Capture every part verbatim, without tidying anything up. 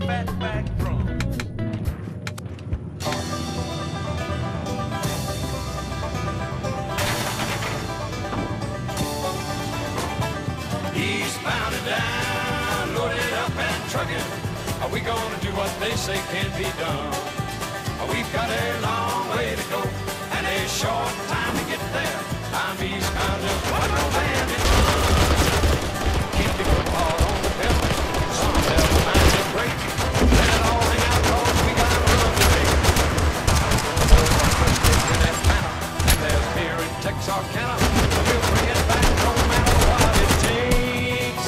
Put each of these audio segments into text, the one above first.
fatback drum. Eastbound and down, loaded up and trucking. Are we gonna do what they say can't be done? We've got a long way to go and a short time to get there. I'm eastbound to what no bandit run. Keep your foot hard on the pedal. Some pedal mind and brake. Let it all hang out, cause we got a run to make. In Atlanta, and there's beer in Texarkana. We'll bring it back no matter what it takes.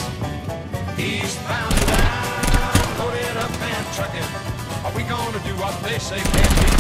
Eastbound and down, loaded up and trucking. Are we gonna do what they say can't be